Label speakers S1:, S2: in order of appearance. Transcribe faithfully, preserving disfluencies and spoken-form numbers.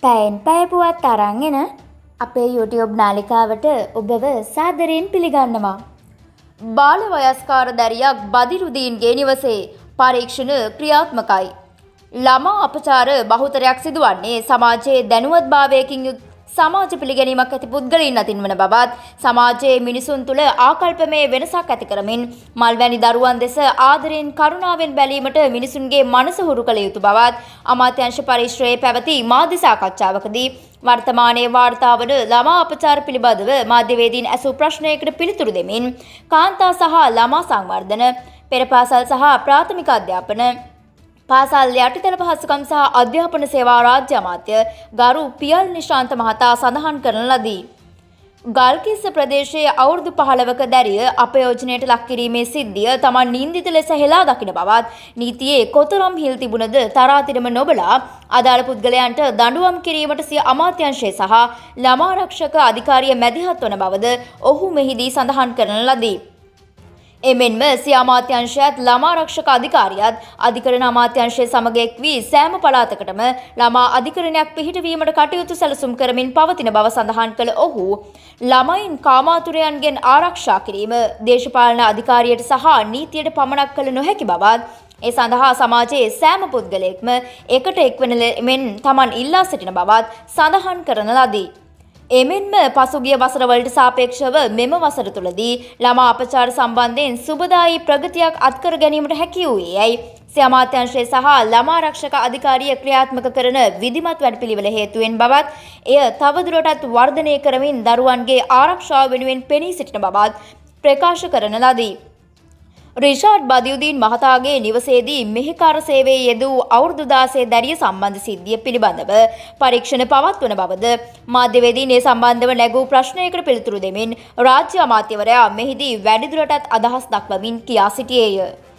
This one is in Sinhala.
S1: පැයෙන් පැය පුවත් අරන් එන අපේ YouTube නාලිකාවට ඔබව සාදරයෙන් පිළිගන්නවා. බාල වයස්කාර දැරියක් බදිරුදීන්ගේ නිවසේ පරීක්ෂණ ක්‍රියාත්මකයි. ළමා අපචාර බහුතරයක් සිදුවන්නේ සමාජයේ දැනුවත්භාවයකින් යුත් සමාජ පිළිගැනීමක් ඇති පුද්ගලයන් අතින් වන බවත් සමාජයේ මිනිසුන් තුළ ආකල්පමය වෙනසක් ඇති කරමින් මල්වැනි දරුවන් දෙස ආදරයෙන් කරුණාවෙන් බැලීමට මිනිසුන්ගේ මනස හුරු කළ යුතු බවත් අමාත්‍යාංශ පරිශ්‍රයේ පැවති මාධ්‍ය සාකච්ඡාවකදී වර්තමානයේ වාර්තා වන ළමා අපචාර පිළිබඳව මාධ්‍යවේදීන් ඇසූ ප්‍රශ්නයකට පිළිතුරු දෙමින් කාන්තා සහ ළමා සංවර්ධන, පෙරපාසල් සහ ප්‍රාථමික අධ්‍යාපන, පාසල් යටිතල පහසුකම් සහ අධ්‍යාපන සේවා රාජ්‍ය අමාත්‍ය ගරු පියල් නිශාන්ත මහතා සඳහන් කරන ලදී. ගල්කිස්ස ප්‍රදේශයේ අවුරුදු පහළවක දැරිය අපයෝජනයට ලක් කිරීමේ සිද්ධිය තමන් නින්දිත ලෙස හෙලා දකින බවත් නීතියේ කොතරම් හිල් තිබුණද තරාතිරම නොබලා අදාළ පුද්ගලයන්ට දඬුවම් කිරීමට සිය අමාත්‍යංශය සහ ළමා ආරක්ෂක අධිකාරිය මැදිහත් වන බවද ඔහු මෙහිදී සඳහන් කරන ලදී. එමෙන්ම සිය අමාත්‍යංශයත් ළමා ආරක්ෂක අධිකාරියත් අධිකරණ අමාත්‍යංශය සමග එක් වී සෑම පළාතකටම ළමා අධිකරණයක් පිහිටවීමට කටයුතු සැලසුම් කරමින් පවතින බව සඳහන් කළ ඔහු ළමයින් කාමාතුරයන්ගෙන් ආරක්ෂා කිරීම දේශපාලන අධිකාරියට සහ නීතියට පමණක් කළ නොහැකි බවත් ඒ සඳහා සමාජයේ සෑම පුද්ගලයෙක්ම එකට එක්වන මෙන් තමන් ඉල්ලා සිටින බවත් සඳහන් කරන ලදී. එමෙන්ම පසුගිය වසරවලට සාපේක්ෂව මෙම වසර තුළදී ළමා අපචාර සම්බන්ධයෙන් සුබදායී ප්‍රගතියක් අත්කර ගැනීමට හැකි වූයේ යැයි සිය අමාත්‍යාංශය සහ ළමා ආරක්ෂක අධිකාරිය ක්‍රියාත්මක කරන විධිමත් වැඩපිළිවෙල හේතුවෙන් බවත් එය තවදුරටත් වර්ධනය කරමින් දරුවන්ගේ ආරක්ෂාව වෙනුවෙන් පෙනී සිටින බවත් ප්‍රකාශ කරන ලදී. රිෂාඩ් බදියුදීන් මහතාගේ නිවසේදී මෙහෙකාර සේවයේ යෙදූ අවුරුදු දාසයේ දැරිය සම්බන්ධ සිද්ධිය පිළිබඳව පරීක්ෂණ පවත්වන බවද මාධ්‍යවේදීන් ඒ සම්බන්ධව නැගූ ප්‍රශ්නයකට පිළිතුරු දෙමින් රාජ්‍ය අමාත්‍යවරයා මෙහිදී වැඩිදුරටත් අදහස් දක්වමින් කියා සිටියේය.